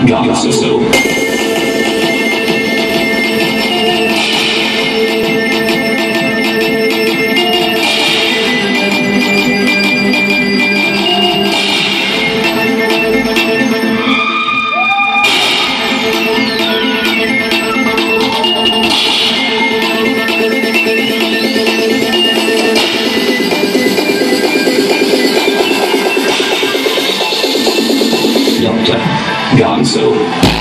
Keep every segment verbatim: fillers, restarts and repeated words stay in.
Gonzo. Doctor Gonzo.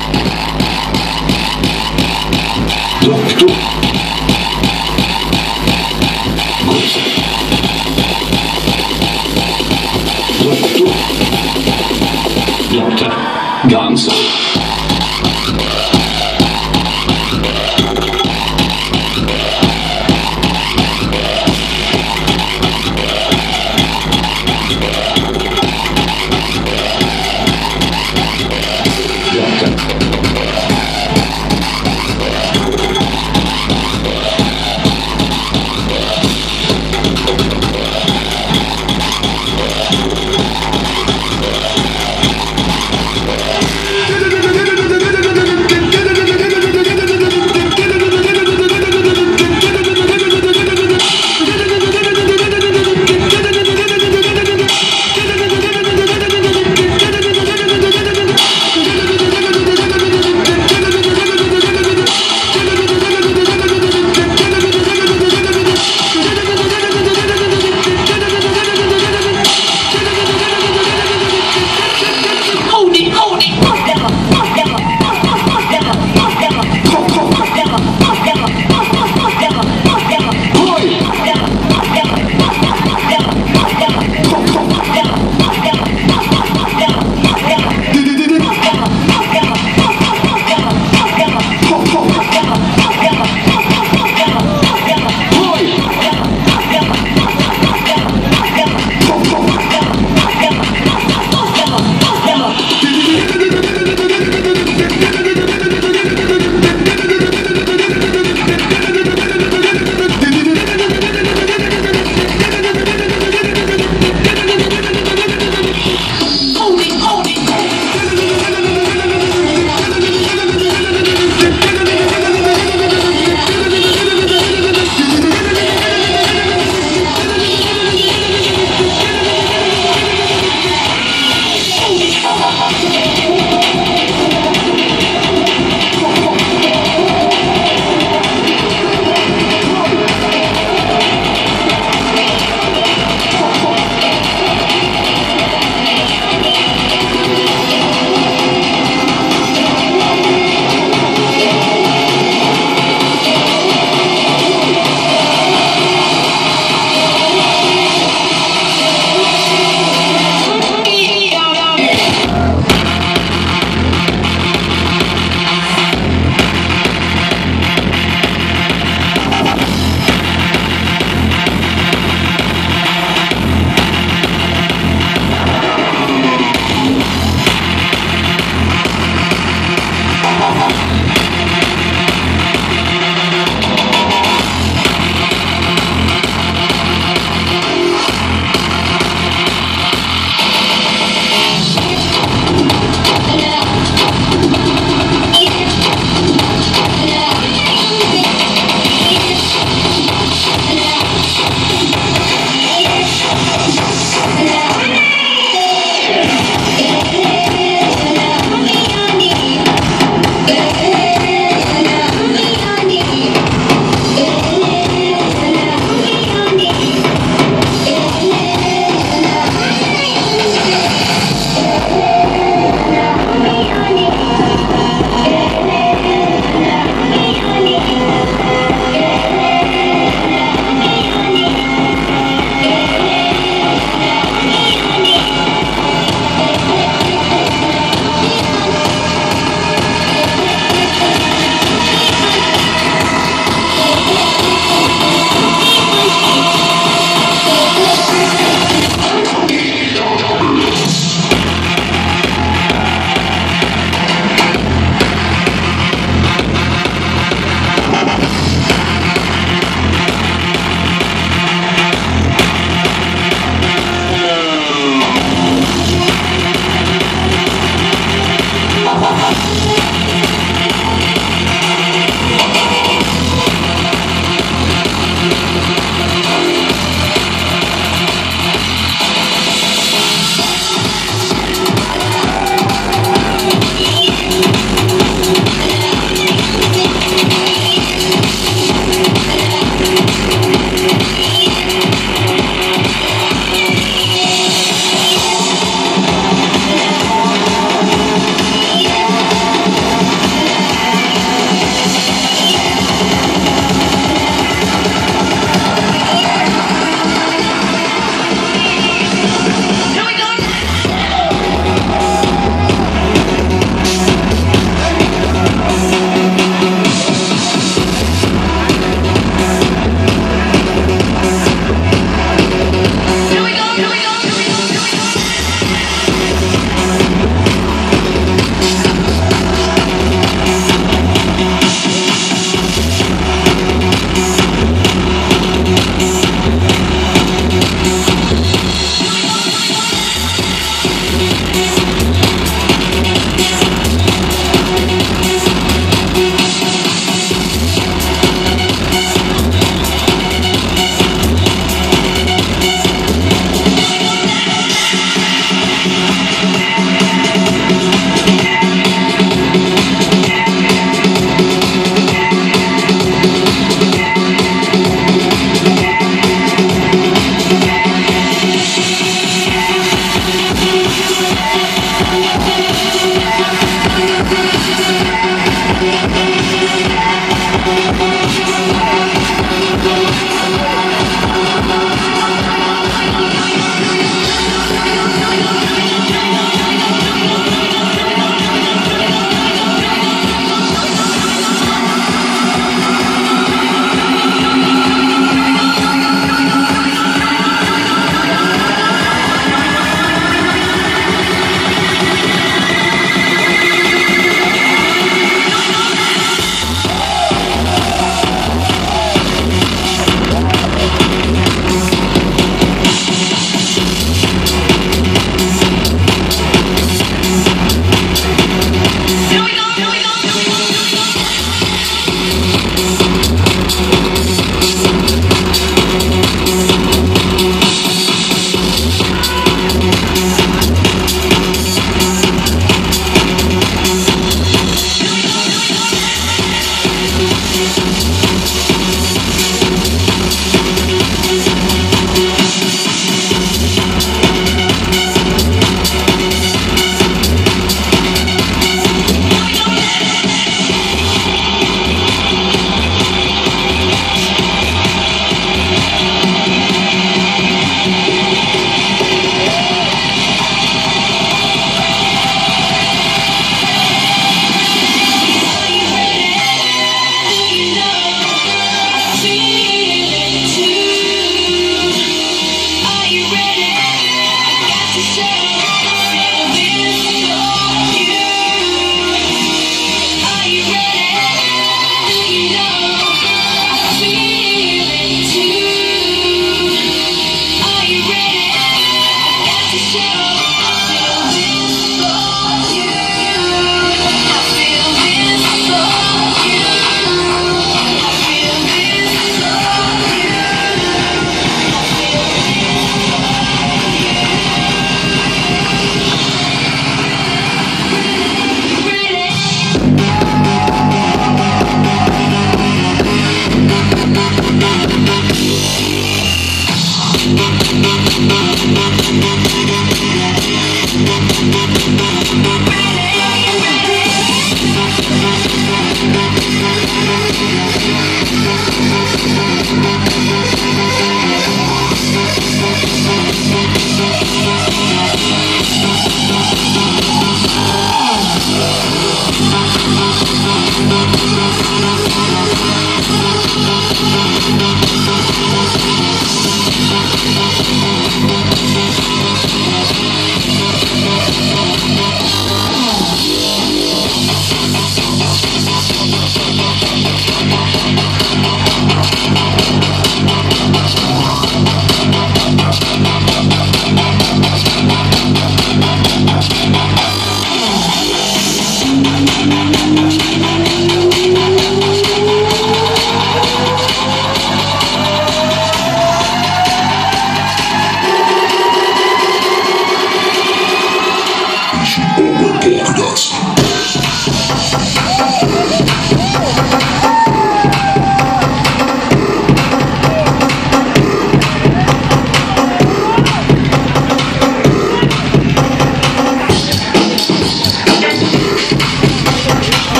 Doctor Gonzo. Doctor Doctor Gonzo.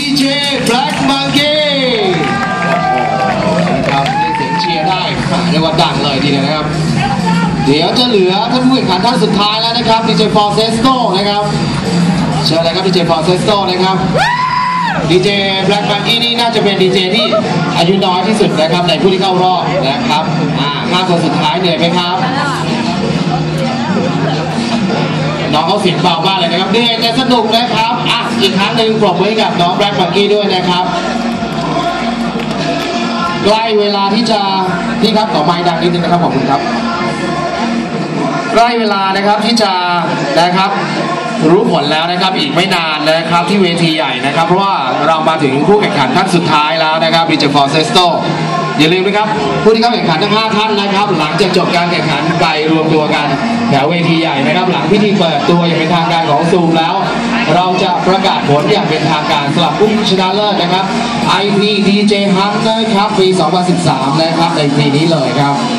เจ Black Monkey นะครับเรียกเสียงเชียร์ได้เรียกว่าดังเลยทีเดียวนะครับเดี๋ยวจะเหลือท่านผู้แข่งขันท่านสุดท้ายแล้วนะครับดีเจ Forcesto นะครับเชิญเลยครับดีเจ Forcesto นะครับดีเจ Black Monkey นี่น่าจะเป็นดีเจที่อายุน้อยที่สุดนะครับในผู้ที่เข้ารอบนะครับอ่าห้าคนสุดท้ายเหนื่อยไหมครับน้องเขาเสียงเบามากเลยนะครับเหนื่อยแต่สนุกนะครับอ่ะอีกครั้งหนึ่งปรบมือให้กับน้อง Black Monkey ด้วยนะครับใกล้เวลาที่จะพี่ครับขอไมค์ดังนิดนึงนะครับขอบคุณครับใกล้เวลานะครับที่จะนะครับรู้ผลแล้วนะครับอีกไม่นานนะครับที่เวทีใหญ่นะครับเพราะว่าเรามาถึงผู้แข่งขันท่านสุดท้ายแล้วนะครับดีเจ Forcesto อย่าลืมนะครับผู้ที่เข้าแข่งขันทั้งห้าท่านนะครับหลังจากจบการแข่งขันไปรวมตัวกันแถวเวทีใหญ่นะครับหลังพิธีเปิดตัวอย่างเป็นทางการของซูมแล้วเราจะประกาศผลอย่างเป็นทางการสำหรับผู้ชนะเลิศนะครับ ไอ พี ดี เจ Hunt นะครับปี สองพันสิบสามนะครับในปีนี้เลยครับ